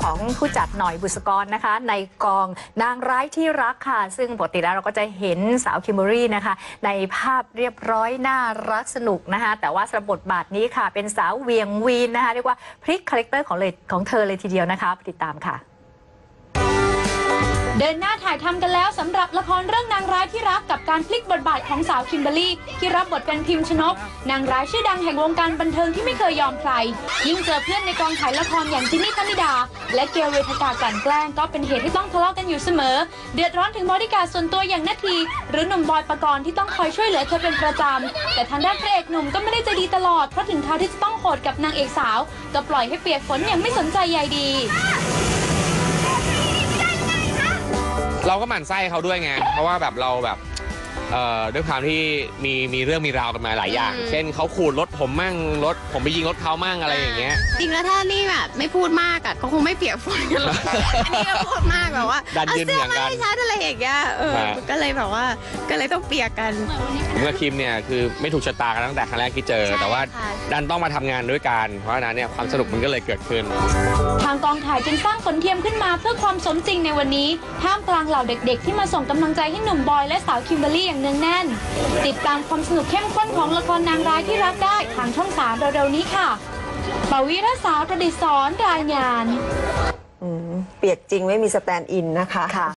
ของผู้จัดหน่อยบุษกรนะคะในกองนางร้ายที่รักค่ะซึ่งปกติแล้วเราก็จะเห็นสาวคิมเบอรี่นะคะในภาพเรียบร้อยน่ารักสนุกนะคะแต่ว่าสำหรับบทบาทนี้ค่ะเป็นสาวเวียงวีนนะคะเรียกว่าพลิกคาแรคเตอร์ของเธอเลยทีเดียวนะคะติดตามค่ะเดินหน้าถ่ายทำกันแล้วสำหรับละครเรื่องนางร้ายที่รักกับการพลิกบทบาทของสาวคิมเบอรรี่ที่รับบทเป็นพิมชนกนางร้ายชื่อดังแห่งวงการบันเทิงที่ไม่เคยยอมใครยิ่งเจอเพื่อนในกองถ่ายละครอย่างจินนี่ธนิดาและเกลเวทกากลั่นแกล้งก็เป็นเหตุที่ต้องทะเลาะกันอยู่เสมอเดือดร้อนถึงบอดี้การ์ดส่วนตัวอย่างนาทีหรือหนุ่มบอยปกรณ์ที่ต้องคอยช่วยเหลือเธอเป็นประจำแต่ทางด้านพระเอกหนุ่มก็ไม่ได้ใจดีตลอดเพราะถึงคราวที่จะต้องโหดกับนางเอกสาวก็ปล่อยให้เปียกฝนอย่างไม่สนใจใยดีเราก็หมั่นไส้เขาด้วยไงเพราะว่าแบบเราแบบด้วยความที่มีเรื่องมีราวกันมาหลายอย่างเช่นเขาขูดรถผมมั่งรถผมไปยิงรถเขามั่งอะไรอย่างเงี้ยจริงแล้วถ้านี่แบบไม่พูดมากก็คงไม่เปียกฝนกันหรอกอันนี้ก็พูดมากแบบว่าเอาเสื้อมาให้ฉันอะไรอย่างเงี้ยก็เลยแบบว่าก็เลยต้องเปียกกันผมกับคิมเนี่ยคือไม่ถูกชะตากันตั้งแต่ครั้งแรกที่เจอแต่ว่าดันต้องมาทำงานด้วยกันเพราะฉะนั้นเนี่ยความสนุกมันก็เลยเกิดขึ้นทางกองถ่ายจึงสร้างฝนเทียมขึ้นมาเพื่อความสมจริงในวันนี้ท่ามกลางเหล่าเด็กๆที่มาส่งกำลังใจให้หนุ่มบอยและสาวคิมเบอรรี่อย่างเนืองแน่นติดตามความสนุกเข้มข้นของละครนางร้ายที่รักได้ทางช่อง 3เร็วๆนี้ค่ะปวีณสาวประดิษฐ์สอนรายงานเปียกจริงไม่มีสแตนด์อินนะคะ